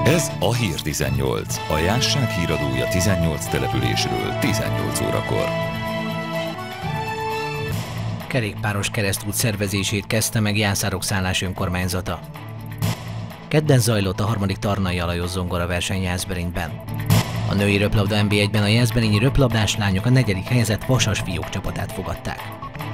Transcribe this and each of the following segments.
Ez a Hír 18, a Jásság híradója 18 településről 18 órakor. Kerékpáros keresztút szervezését kezdte meg Jászárokszállás önkormányzata. Kedden zajlott a 3. Tarnai Alajos zongora verseny Jászberényben. A női röplabda NB1-ben a jászberényi röplabdás lányok a 4. helyezett Vasas fiúk csapatát fogadták.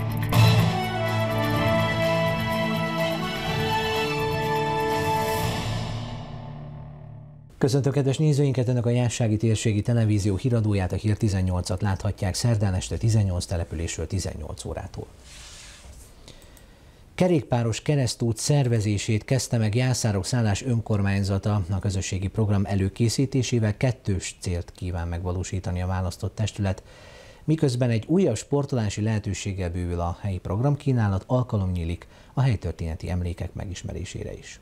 Köszöntöm kedves nézőinket, önök a Jássági Térségi Televízió híradóját, a Hír 18-at láthatják szerdán este 18 településről 18 órától. Kerékpáros keresztút szervezését kezdte meg Jászárokszállás önkormányzata. A közösségi program előkészítésével kettős célt kíván megvalósítani a választott testület. Miközben egy újabb sportolási lehetőséggel bővül a helyi programkínálat, alkalom nyílik a helytörténeti emlékek megismerésére is.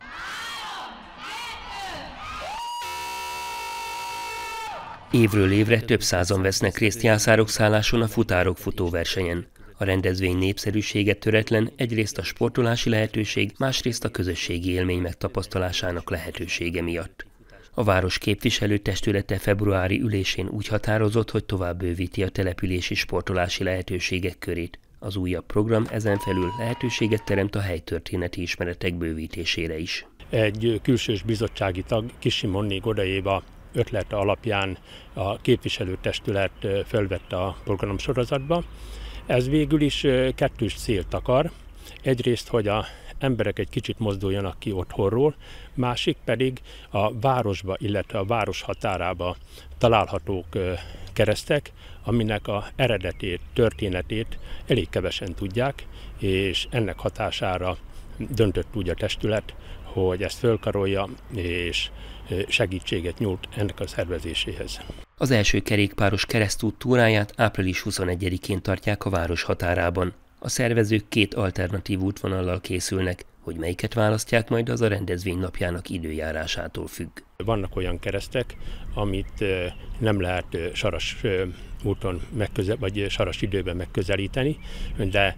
Évről évre több százan vesznek részt Jászárokszálláson a futárok futóversenyen. A rendezvény népszerűsége töretlen, egyrészt a sportolási lehetőség, másrészt a közösségi élmény megtapasztalásának lehetősége miatt. A város képviselőtestülete februári ülésén úgy határozott, hogy tovább bővíti a települési sportolási lehetőségek körét. Az újabb program ezen felül lehetőséget teremt a helytörténeti ismeretek bővítésére is. Egy külsős bizottsági tag, Kisimonni Godaéva ötlete alapján a képviselőtestület fölvette a programsorozatba. Ez végül is kettős célt akar. Egyrészt, hogy az emberek egy kicsit mozduljanak ki otthonról, másik pedig a városba, illetve a város határába találhatók keresztek, aminek a eredetét, történetét elég kevesen tudják, és ennek hatására döntött úgy a testület, hogy ezt fölkarolja és segítséget nyújt ennek a szervezéséhez. Az első kerékpáros keresztút túráját április 21-én tartják a város határában. A szervezők 2 alternatív útvonallal készülnek, hogy melyiket választják majd, az a rendezvény napjának időjárásától függ. Vannak olyan keresztek, amit nem lehet saras úton vagy saras időben megközelíteni, de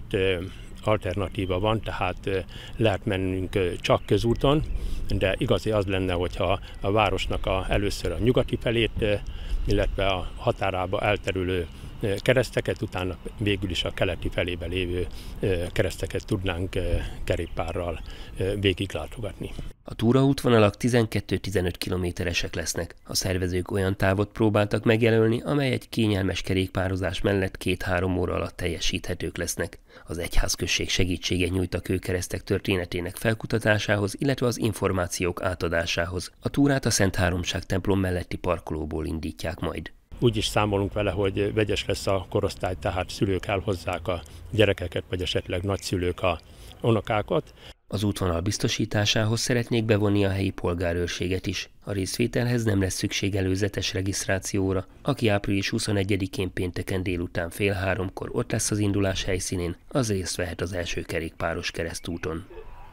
2 alternatíva van, tehát lehet mennünk csak közúton, de igazi az lenne, hogyha a városnak először a nyugati felét, illetve a határába elterülő kereszteket, utána végül is a keleti felébe lévő kereszteket tudnánk kerékpárral végiglátogatni. A túraútvonalak 12-15 kilométeresek lesznek. A szervezők olyan távot próbáltak megjelölni, amely egy kényelmes kerékpározás mellett 2-3 óra alatt teljesíthetők lesznek. Az egyházközség segítséget nyújt a kőkeresztek történetének felkutatásához, illetve az információk átadásához. A túrát a Szent Háromság templom melletti parkolóból indítják majd. Úgy is számolunk vele, hogy vegyes lesz a korosztály, tehát szülők elhozzák a gyerekeket, vagy esetleg nagyszülők a unokákat. Az útvonal biztosításához szeretnék bevonni a helyi polgárőrséget is. A részvételhez nem lesz szükség előzetes regisztrációra. Aki április 21-én pénteken délután 14:30 ott lesz az indulás helyszínén, az részt vehet az első kerékpáros keresztúton.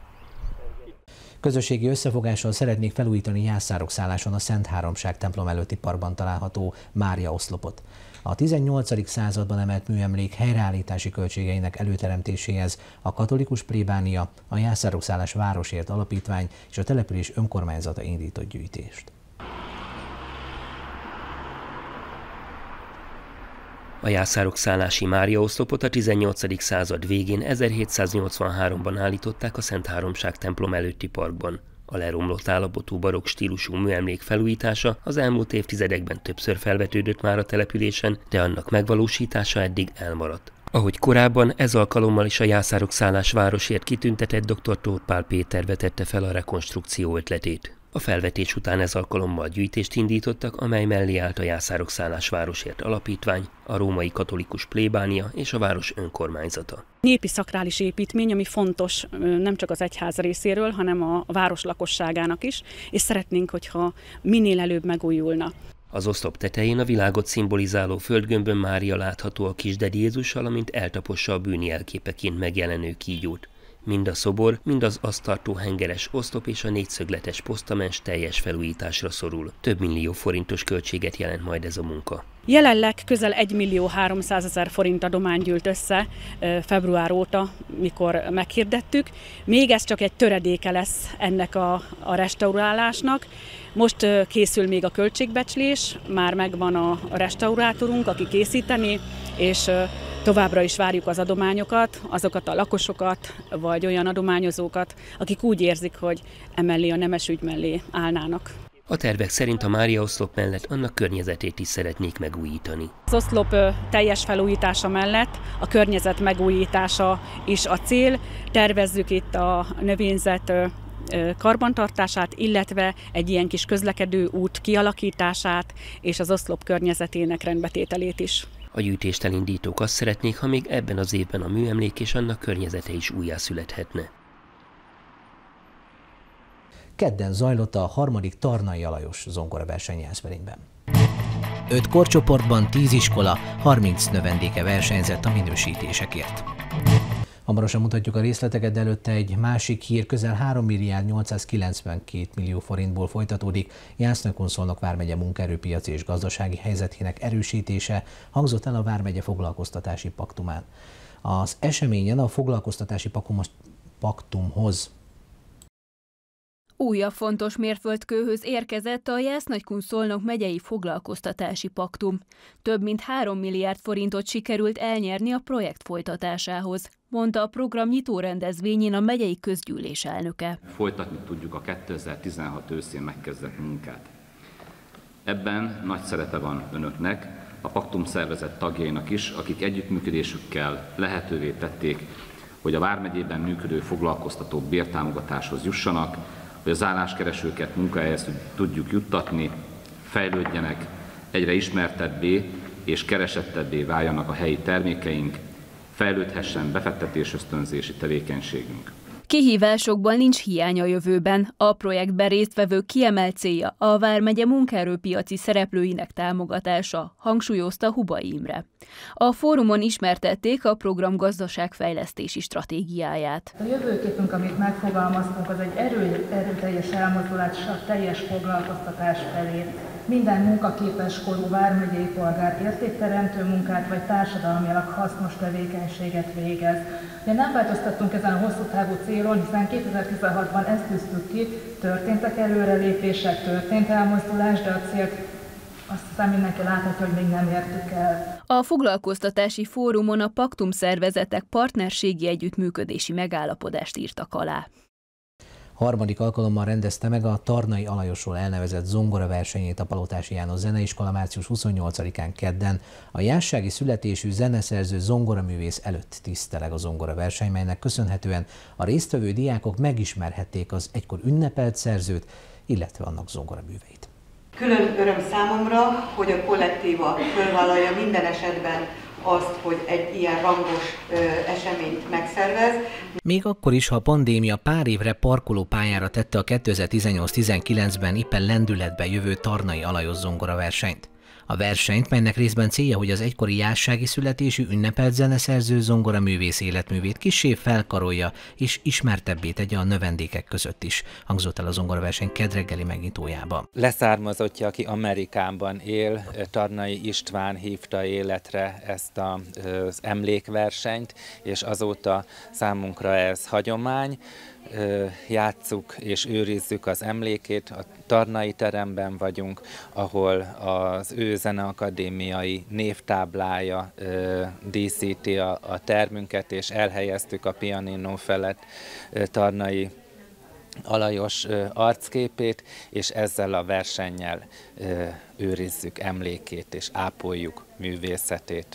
Közösségi összefogással szeretnék felújítani Jászárokszálláson a Szent Háromság templom előtti parkban található Mária oszlopot. A 18. században emelt műemlék helyreállítási költségeinek előteremtéséhez a katolikus plébánia, a Jászárokszállás Városért Alapítvány és a település önkormányzata indított gyűjtést. A jászárokszállási Mária oszlopot a 18. század végén 1783-ban állították a Szent Háromság templom előtti parkban. A leromlott állapotú barokk stílusú műemlék felújítása az elmúlt évtizedekben többször felvetődött már a településen, de annak megvalósítása eddig elmaradt. Ahogy korábban, ez alkalommal is a Jászárokszállás Városért kitüntetett dr. Tóth Pál Péter vetette fel a rekonstrukció ötletét. A felvetés után ez alkalommal gyűjtést indítottak, amely mellé állt a Jászárokszállás Városért Alapítvány, a római katolikus plébánia és a város önkormányzata. Népi szakrális építmény, ami fontos nem csak az egyház részéről, hanem a város lakosságának is, és szeretnénk, hogyha minél előbb megújulna. Az oszlop tetején a világot szimbolizáló földgömbön Mária látható a kisded Jézussal, amint eltapossa a bűni jelképeként megjelenő kígyót. Mind a szobor, mind az azt tartó hengeres oszlop és a 4-szögletes posztamens teljes felújításra szorul. Több millió forintos költséget jelent majd ez a munka. Jelenleg közel 1.300.000 forint adomány gyűlt össze február óta, mikor meghirdettük. Még ez csak egy töredéke lesz ennek a restaurálásnak. Most készül még a költségbecslés, már megvan a restaurátorunk, aki készíteni, és továbbra is várjuk az adományokat, azokat a lakosokat, vagy olyan adományozókat, akik úgy érzik, hogy emellé a nemes ügy mellé állnának. A tervek szerint a Mária oszlop mellett annak környezetét is szeretnék megújítani. Az oszlop teljes felújítása mellett a környezet megújítása is a cél. Tervezzük itt a növényzet karbantartását, illetve egy ilyen kis közlekedő út kialakítását és az oszlop környezetének rendbetételét is. A gyűjtést elindítók azt szeretnék, ha még ebben az évben a műemlék és annak környezete is újjászülethetne. Kedden zajlott a 3. Tarnai Alajos zongoraverseny Jászberényben. 5 korcsoportban 10 iskola, 30 növendéke versenyzett a minősítésekért. Hamarosan mutatjuk a részleteket, de előtte egy másik hír, közel 3.892 millió forintból folytatódik Jász-Kunszolnok vármegye munkaerőpiaci és gazdasági helyzetének erősítése, hangzott el a vármegye foglalkoztatási paktumán. Az eseményen a foglalkoztatási paktumhoz újabb fontos mérföldkőhöz érkezett a Jász-Kunszolnok megyei foglalkoztatási paktum. Több mint 3 milliárd forintot sikerült elnyerni a projekt folytatásához, mondta a program nyitórendezvényén a megyei közgyűlés elnöke. Folytatni tudjuk a 2016 őszén megkezdett munkát. Ebben nagy szerepe van önöknek, a paktum szervezet tagjainak is, akik együttműködésükkel lehetővé tették, hogy a vármegyében működő foglalkoztatók bértámogatáshoz jussanak, hogy az álláskeresőket munkahelyhez tudjuk juttatni, fejlődjenek, egyre ismertebbé és keresettebbé váljanak a helyi termékeink, fejlődhessen befektetésösztönzési tevékenységünk. Kihívásokban nincs hiány a jövőben. A projektben résztvevők kiemelt célja a vármegye munkaerőpiaci szereplőinek támogatása, hangsúlyozta Hubai Imre. A fórumon ismertették a program gazdaságfejlesztési stratégiáját. A jövőképünk, amit megfogalmaztunk, az egy erőteljes elmozdulás a teljes foglalkoztatás felé. Minden munkaképes korú vármegyei polgár értékteremtő munkát vagy társadalmilag hasznos tevékenységet végez. De nem változtattunk ezen a hosszú távú célon, hiszen 2016-ban ezt tűztük ki, történtek előrelépések, történt elmozdulás, de a célt azt hiszem mindenki láthatja, hogy még nem értük el. A foglalkoztatási fórumon a paktum szervezetek partnerségi együttműködési megállapodást írtak alá. 3. alkalommal rendezte meg a Tarnai Alajosról elnevezett zongoraversenyét a Palotási János Zeneiskola március 28-án kedden. A jászsági születésű zeneszerző zongoraművész előtt tiszteleg a zongoraverseny, melynek köszönhetően a résztvevő diákok megismerhették az egykor ünnepelt szerzőt, illetve annak zongoraműveit. Külön öröm számomra, hogy a kollektíva fölvállalja minden esetben azt, hogy egy ilyen rangos eseményt megszervez. Még akkor is, ha a pandémia pár évre parkoló pályára tette a 2018-19-ben éppen lendületbe jövő Tarnai Alajos zongoraversenyt. A versenyt, melynek részben célja, hogy az egykori jászsági születésű ünnepelt zeneszerző zongoraművész életművét kissé felkarolja és ismertebbé tegye a növendékek között is, hangzott el a zongoraverseny kedreggeli megnyitójában. Leszármazottja, aki Amerikában él, Tarnai István hívta életre ezt az emlékversenyt, és azóta számunkra ez hagyomány. Játsszuk és őrizzük az emlékét. A Tarnai teremben vagyunk, ahol az ő zeneakadémiai névtáblája díszíti a termünket, és elhelyeztük a pianino felett Tarnai Alajos arcképét, és ezzel a versennyel őrizzük emlékét és ápoljuk művészetét.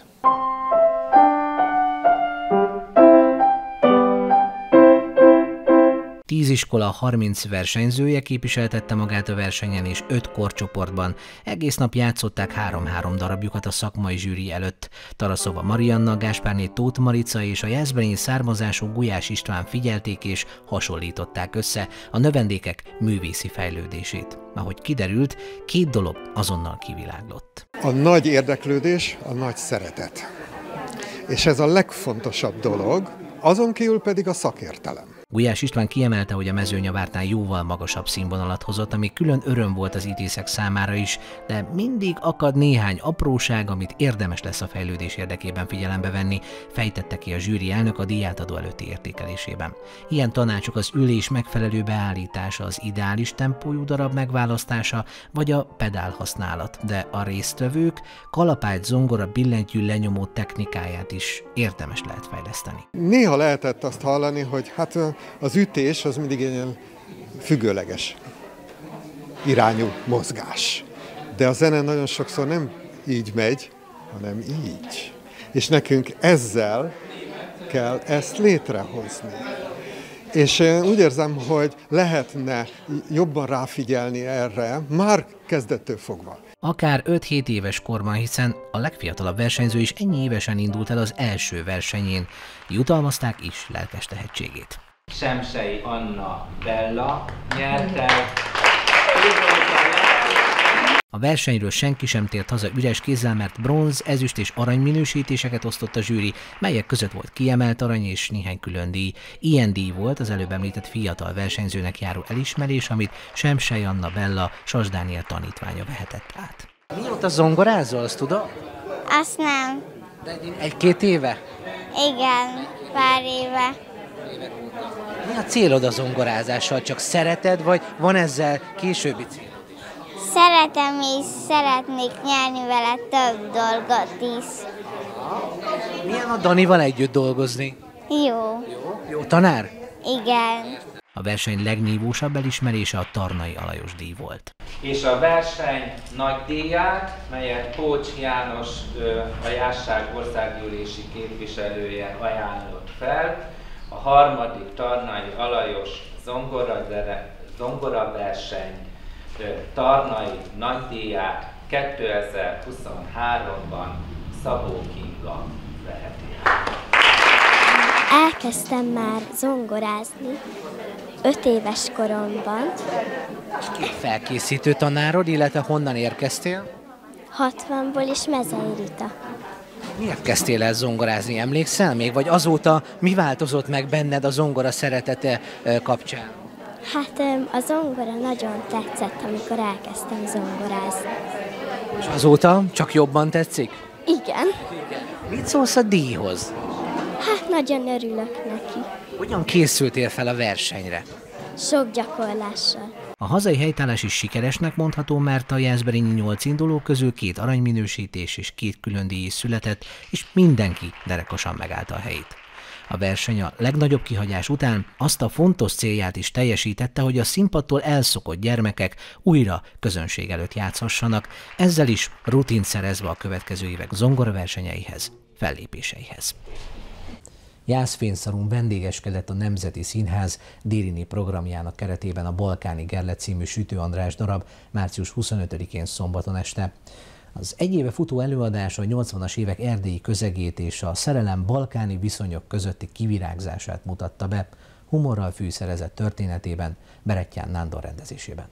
10 iskola 30 versenyzője képviseltette magát a versenyen, és 5 korcsoportban. Egész nap játszották 3-3 darabjukat a szakmai zsűri előtt. Taraszova Marianna, Gáspárné Tóth Marica és a jászberényi származású Gulyás István figyelték és hasonlították össze a növendékek művészi fejlődését. Ahogy kiderült, 2 dolog azonnal kiviláglott. A nagy érdeklődés, a nagy szeretet. És ez a legfontosabb dolog, azon kívül pedig a szakértelem. Gulyás István kiemelte, hogy a Mezőnyavártnál jóval magasabb színvonalat hozott, ami külön öröm volt az ítészek számára is, de mindig akad néhány apróság, amit érdemes lesz a fejlődés érdekében figyelembe venni, fejtette ki a zsűri elnök a díjátadó előtti értékelésében. Ilyen tanácsok az ülés megfelelő beállítása, az ideális tempójú darab megválasztása, vagy a pedál használat, de a résztvevők kalapágy, zongora, billentyű lenyomó technikáját is érdemes lehet fejleszteni. Néha lehetett azt hallani, hogy hát az ütés az mindig ilyen függőleges irányú mozgás. De a zene nagyon sokszor nem így megy, hanem így. És nekünk ezzel kell ezt létrehozni. És én úgy érzem, hogy lehetne jobban ráfigyelni erre, már kezdettől fogva. Akár 5-7 éves korban, hiszen a legfiatalabb versenyző is ennyi évesen indult el az első versenyén. Jutalmazták is lelkes tehetségét. Semsei Anna Bella nyerte. A versenyről senki sem tért haza üres kézzel, mert bronz, ezüst és arany minősítéseket osztott a zsűri, melyek között volt kiemelt arany és néhány külön díj. Ilyen díj volt az előbb említett fiatal versenyzőnek járó elismerés, amit Semsei Anna Bella Sas Dániel tanítványa vehetett át. Mióta zongorázol, azt tudod? Azt nem. De 1-2 éve? Igen, pár éve. Mi a célod a zongorázással? Csak szereted, vagy van ezzel későbbi cél? Szeretem és szeretnék nyerni vele több dolgot is. Milyen a Danival együtt dolgozni? Jó. Jó tanár? Igen. A verseny legnívósabb elismerése a Tarnai Alajos díj volt. És a verseny nagy díját, melyet Pócs János, a Jásság országgyűlési képviselője ajánlott fel, a harmadik Tarnai Alajos zongoraverseny Tarnai nagydíját 2023-ban Szabó Kinga veheti át. Elkezdtem már zongorázni 5 éves koromban. Ki felkészítő tanárod, illetve honnan érkeztél? 60-ból is Mezei Rita. Miért kezdtél el zongorázni, emlékszel még? Vagy azóta mi változott meg benned a zongora szeretete kapcsán? Hát a zongora nagyon tetszett, amikor elkezdtem zongorázni. És azóta csak jobban tetszik? Igen. Mit szólsz a díjhoz? Hát nagyon örülök neki. Hogyan készültél fel a versenyre? Sok gyakorlással. A hazai helytállás is sikeresnek mondható, mert a Jászberényi 8 induló közül 2 aranyminősítés és 2 külön díj is született, és mindenki derekosan megállta a helyét. A verseny a legnagyobb kihagyás után azt a fontos célját is teljesítette, hogy a színpadtól elszokott gyermekek újra közönség előtt játszhassanak, ezzel is rutint szerezve a következő évek zongoraversenyeihez, fellépéseihez. Jászfényszarun vendégeskedett a Nemzeti Színház Dérini programjának keretében a Balkáni Gerlet című Sütő András darab március 25-én szombaton este. Az egy éve futó előadás a 80-as évek erdélyi közegét és a szerelem balkáni viszonyok közötti kivirágzását mutatta be, humorral fűszerezett történetében, Berettyán Nándor rendezésében.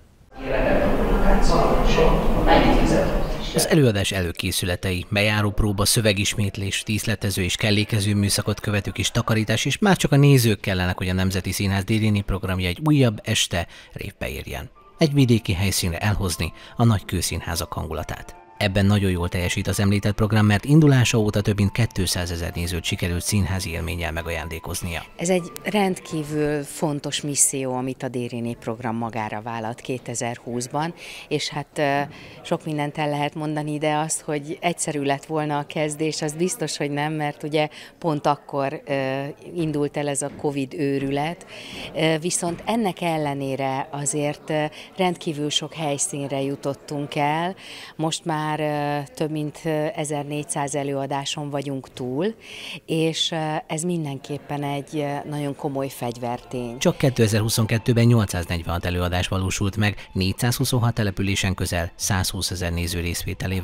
Az előadás előkészületei, bejáró próba, szövegismétlés, díszletező és kellékező műszakot követő kis takarítás, és már csak a nézők kellenek, hogy a Nemzeti Színház Dérini programja egy újabb este révbe érjen. Egy vidéki helyszínre elhozni a nagy kőszínházak hangulatát. Ebben nagyon jól teljesít az említett program, mert indulása óta több mint 200 000 nézőt sikerült színházi élménnyel megajándékoznia. Ez egy rendkívül fontos misszió, amit a Dérini program magára vállalt 2020-ban, és hát sok mindent el lehet mondani, de azt, hogy egyszerű lett volna a kezdés, az biztos, hogy nem, mert ugye pont akkor indult el ez a Covid őrület, viszont ennek ellenére azért rendkívül sok helyszínre jutottunk el, most már több mint 1400 előadáson vagyunk túl, és ez mindenképpen egy nagyon komoly fegyvertény. Csak 2022-ben 846 előadás valósult meg, 426 településen közel 120 000 néző részvételével.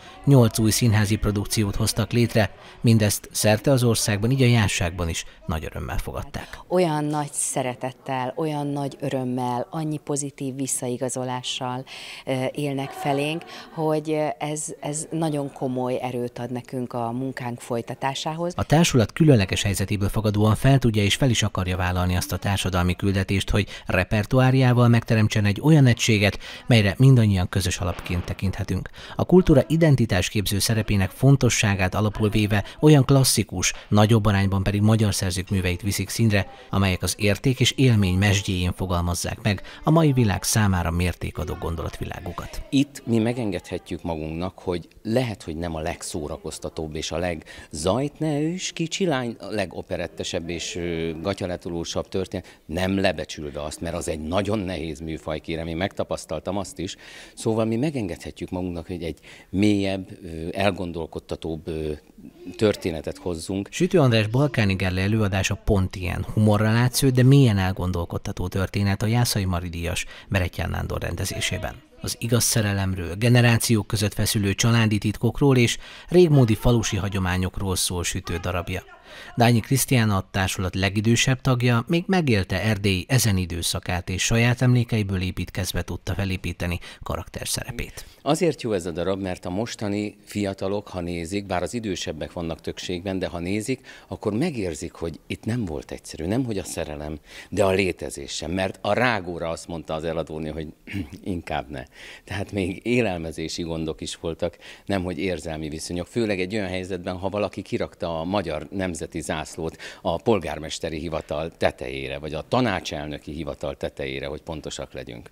8 új színházi produkciót hoztak létre, mindezt szerte az országban, így a Jászságban is nagy örömmel fogadták. Olyan nagy szeretettel, olyan nagy örömmel, annyi pozitív visszaigazolással élnek felénk, hogy ez nagyon komoly erőt ad nekünk a munkánk folytatásához. A társulat különleges helyzetéből fakadóan fel tudja és fel is akarja vállalni azt a társadalmi küldetést, hogy repertoárjával megteremtsen egy olyan egységet, melyre mindannyian közös alapként tekinthetünk. A kultúra identitásképző szerepének fontosságát alapul véve olyan klasszikus, nagyobb arányban pedig magyar szerzők műveit viszik színre, amelyek az érték és élmény mesdjéjén fogalmazzák meg a mai világ számára mértékadó gondolatvilágukat. Itt mi megengedhetjük magunknak, hogy lehet, hogy nem a legszórakoztatóbb és a legzajt ne ős kicsi lány, a legoperettesebb és gatyaletolósabb történet, nem lebecsülve azt, mert az egy nagyon nehéz műfaj, kérem, én megtapasztaltam azt is. Szóval mi megengedhetjük magunknak, hogy egy mélyebb, elgondolkodtatóbb történetet hozzunk. Sütő András Balkáni Gerle előadása pont ilyen, humorral átszőtt, de mélyen elgondolkodtató történet a Jászai Mari díjas Berettyán Nándor rendezésében. Az igaz szerelemről, generációk között feszülő családi titkokról és régmódi falusi hagyományokról szól Sütő darabja. Dányi Krisztiána, a társulat legidősebb tagja, még megélte Erdély ezen időszakát, és saját emlékeiből építkezve tudta felépíteni karakterszerepét. Azért jó ez a darab, mert a mostani fiatalok, ha nézik, bár az idősebbek vannak többségben, de ha nézik, akkor megérzik, hogy itt nem volt egyszerű, nem hogy a szerelem, de a létezés sem, mert a rágóra azt mondta az eladónő, hogy inkább ne. Tehát még élelmezési gondok is voltak, nemhogy érzelmi viszonyok, főleg egy olyan helyzetben, ha valaki kirakta a magyar nemzeti zászlót a polgármesteri hivatal tetejére, vagy a tanácselnöki hivatal tetejére, hogy pontosak legyünk.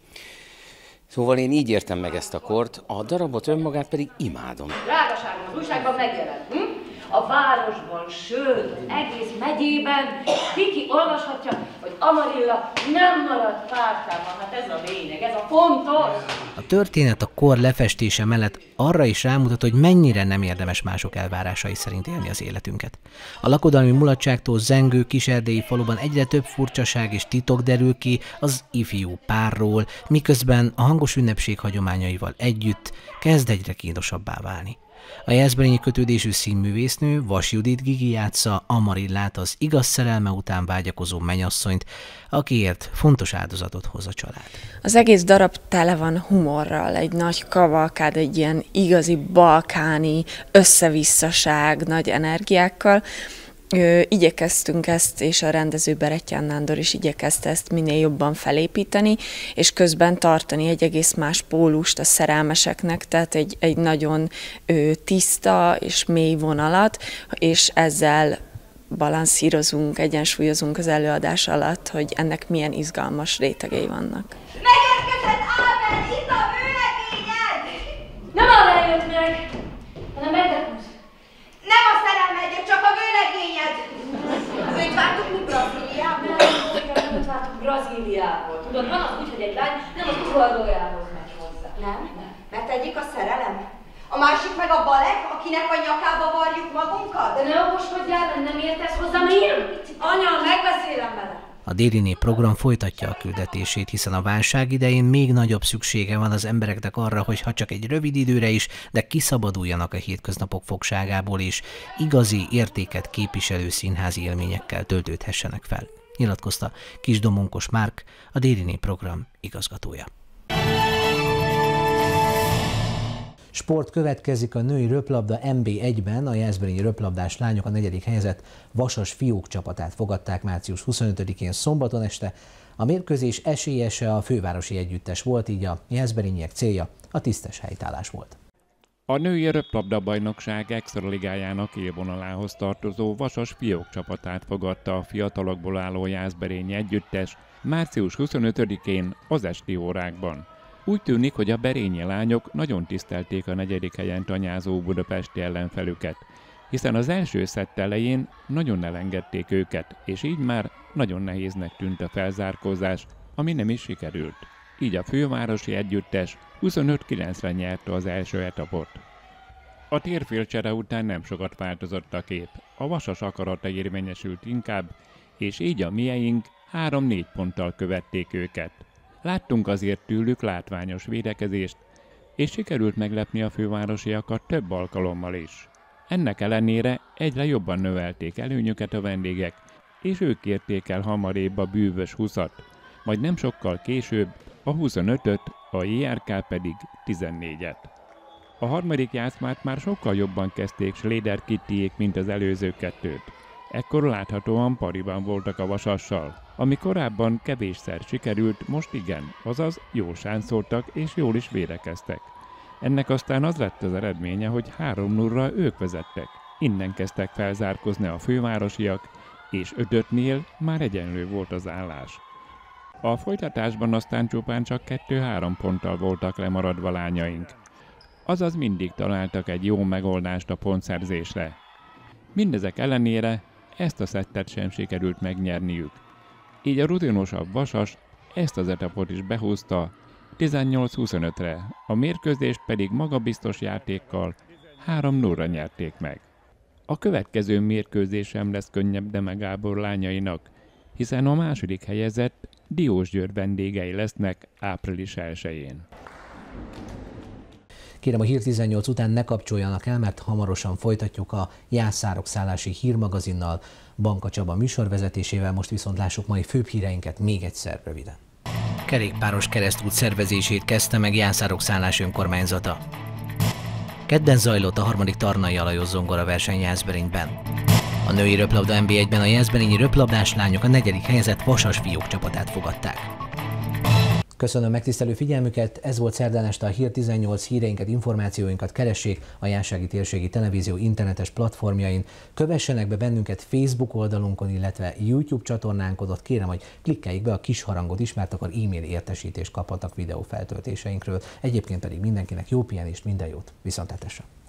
Szóval én így értem meg ezt a kort, a darabot önmagát pedig imádom. Drágaságom, az újságban megjelent. A városban, sőt, egész megyében Kiki olvashatja, hogy Amarilla nem maradt pártában. Hát ez a lényeg, ez a fontos. A történet a kor lefestése mellett arra is rámutat, hogy mennyire nem érdemes mások elvárásai szerint élni az életünket. A lakodalmi mulatságtól zengő kiserdélyi faluban egyre több furcsaság és titok derül ki az ifjú párról, miközben a hangos ünnepség hagyományaival együtt kezd egyre kínosabbá válni. A jászberényi kötődésű színművésznő, Vas Judit Gigi játsza Amarillát, az igaz szerelme után vágyakozó mennyasszonyt, akiért fontos áldozatot hoz a család. Az egész darab tele van humorral, egy nagy kavalkád, egy ilyen igazi balkáni összevisszaság, nagy energiákkal. Igyekeztünk ezt, és a rendező Berettyán Nándor is igyekezte ezt minél jobban felépíteni, és közben tartani egy egész más pólust a szerelmeseknek, tehát egy nagyon tiszta és mély vonalat, és ezzel balanszírozunk, egyensúlyozunk az előadás alatt, hogy ennek milyen izgalmas rétegei vannak. Megérkezett Ábel, itt a vőlegényed! Nem Ábel jött meg, hanem Edekut. Nem a szerelmegyek, csak a vőlegényed! Őt vártuk mi Brazíliából? Nem, őt vártuk Brazíliából. Tudod, van az úgy, hogy egy lány nem az udvarlójához megy hozzá. Nem? Mert egyik a szerelem. A másik meg a balek, akinek a nyakába varjuk magunkat? De ne okoskodjál, nem értesz hozzá, miért? Anya, megbeszélem vele. A Déri program folytatja a küldetését, hiszen a válság idején még nagyobb szüksége van az embereknek arra, hogy ha csak egy rövid időre is, de kiszabaduljanak a hétköznapok fogságából, és igazi értéket képviselő színházi élményekkel töltődhessenek fel, nyilatkozta Kisdomonkos Márk, a Déri program igazgatója. Sport következik, a női röplabda MB1-ben, a jászberényi röplabdás lányok a 4. helyezett Vasas fiúk csapatát fogadták március 25-én szombaton este. A mérkőzés esélyese a fővárosi együttes volt, így a jászberényiek célja a tisztes helytállás volt. A női röplabda-bajnokság extraligájának élvonalához tartozó Vasas fiúk csapatát fogadta a fiatalokból álló jászberényi együttes március 25-én az esti órákban. Úgy tűnik, hogy a berényi lányok nagyon tisztelték a 4. helyen tanyázó budapesti ellenfelüket, hiszen az első szett elején nagyon elengedték őket, és így már nagyon nehéznek tűnt a felzárkózás, ami nem is sikerült. Így a fővárosi együttes 25-9-re nyerte az első etapot. A térfélcsere után nem sokat változott a kép, a Vasas akarata érvényesült inkább, és így a mieink 3-4 ponttal követték őket. Láttunk azért tőlük látványos védekezést, és sikerült meglepni a fővárosiakat több alkalommal is. Ennek ellenére egyre jobban növelték előnyöket a vendégek, és ők kérték el hamarébb a bűvös 20-at, majd nem sokkal később a 25-öt, a JRK pedig 14-et. A harmadik játszmát már sokkal jobban kezdték Schléder Kittiék, mint az előző kettőt. Ekkor láthatóan pariban voltak a Vasassal. Ami korábban kevésszer sikerült, most igen, azaz jól sánszoltak és jól is védekeztek. Ennek aztán az lett az eredménye, hogy 3-0-ra ők vezettek. Innen kezdtek felzárkozni a fővárosiak, és 5-5-nél már egyenlő volt az állás. A folytatásban aztán csupán csak 2-3 ponttal voltak lemaradva lányaink. Azaz mindig találtak egy jó megoldást a pontszerzésre. Mindezek ellenére ezt a szettet sem sikerült megnyerniük. Így a rutinosabb Vasas ezt az etapot is behúzta 18-25-re, a mérkőzést pedig magabiztos játékkal 3-0-ra nyerték meg. A következő mérkőzés sem lesz könnyebb Deme Gábor lányainak, hiszen a második helyezett Diósgyőr vendégei lesznek április 1-én. Kérem, a Hír 18 után ne kapcsoljanak el, mert hamarosan folytatjuk a Jászárok szállási hírmagazinnal, Banka Csaba műsorvezetésével, most viszont lássuk mai főbb híreinket még egyszer röviden. Kerékpáros keresztút szervezését kezdte meg Jászárok szállás önkormányzata. Kedden zajlott a 3. Tarnai Alajos zongora verseny Jászberényben. A női röplabda NB1-ben a jászberényi röplabdás lányok a 4. helyezett Vasas fiúk csapatát fogadták. Köszönöm megtisztelő figyelmüket, ez volt szerdán este a Hír 18 híreinket, információinkat keressék a Jászsági Térségi Televízió internetes platformjain. Kövessenek be bennünket Facebook oldalunkon, illetve YouTube csatornánkon, ott kérem, hogy klikkeljék be a kis harangot is, mert akkor e-mail értesítést kaphatnak videó feltöltéseinkről. Egyébként pedig mindenkinek jó pihenést, minden jót, viszontlátásra!